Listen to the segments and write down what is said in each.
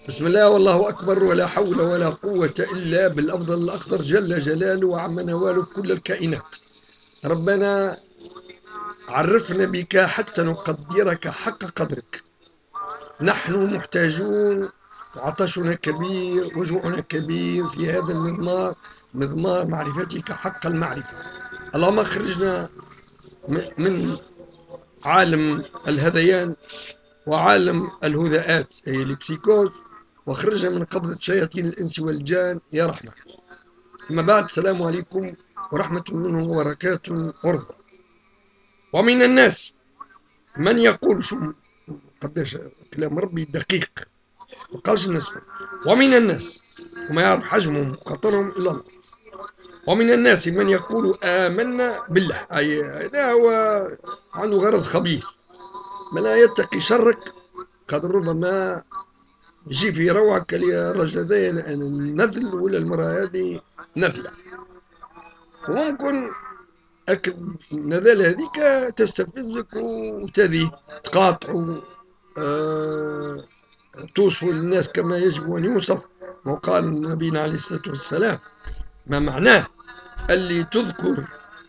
بسم الله والله أكبر ولا حول ولا قوة إلا بالأفضل الأقدر جل جلاله وعم نواله كل الكائنات. ربنا عرفنا بك حتى نقدرك حق قدرك. نحن محتاجون، عطشنا كبير وجوعنا كبير في هذا المضمار، مضمار معرفتك حق المعرفة. اللهم اخرجنا من عالم الهذيان وعالم الهداءات أي البسيكوز، واخرجنا من قبضة شياطين الإنس والجان يا رحمة. أما بعد، السلام عليكم ورحمة منه وبركاته ورضا. ومن الناس من يقول، شو قداش كلام ربي دقيق، ما قالش الناس، ومن الناس، وما يعرف حجمهم وخطرهم إلا الله. ومن الناس من يقول آمنا بالله، أي هذا هو عنده غرض خبيث، ما لا يتقي شرك، قد ربما يجي في روعك الرجل هذا نذل ولا المرأة هذه نذلة، وممكن النذالة هذيك تستفزك وتذي تقاطعوا، توصفوا للناس كما يجب أن يوصف. وقال نبينا عليه الصلاة والسلام ما معناه اللي تذكر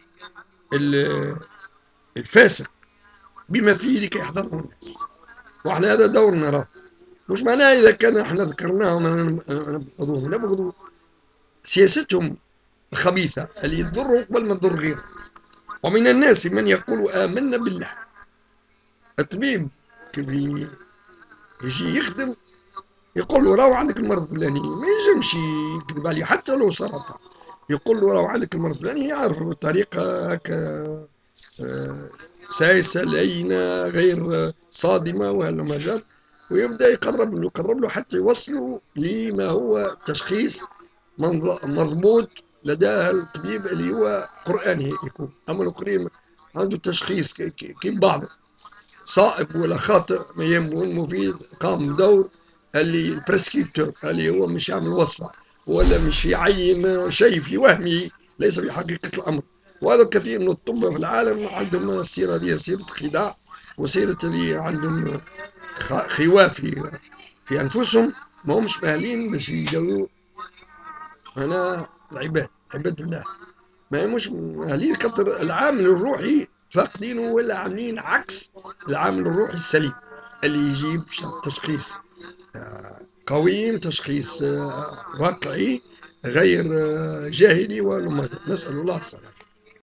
الفاسق بما فيه لكي يحذره الناس، وعلى هذا دورنا راه. مش معناه إذا كان احنا ذكرناهم نبغضوا سياستهم الخبيثة اللي تضرهم قبل ما تضر غيره. ومن الناس من يقول آمنا بالله. الطبيب كيف يجي يخدم يقول له راهو عندك المرض الفلاني، ما ينجمش يكذب عليه حتى لو سرطان. يقول له راهو عندك المرض الفلاني، يعرف بطريقة هكا سايسة لينة غير صادمة وهلا ما جاب، ويبدأ يقرب له حتى يوصله لما هو تشخيص مضبوط لدى الطبيب اللي هو قرآني يكون. أما الآخرين عنده تشخيص كيف بعضه صائب ولا خاطئ، ما يهمه. المفيد قام بدور اللي البريسكريبتور اللي هو مش يعمل وصفة ولا مش يعين شيء في وهمه ليس في حقيقة الأمر. وهذا كثير من الطب في العالم عندهم السيرة دي، سيرة خداع وسيرة اللي عندهم خواف في أنفسهم، ما همش ماهلين باش يجاوبوا أنا العباد عباد الله، ما همش ماهلين خاطر العامل الروحي فاقدينه، ولا عاملين عكس العامل الروحي السليم اللي يجيب تشخيص قويم، تشخيص واقعي غير جاهلي. ونسأل الله السلامة.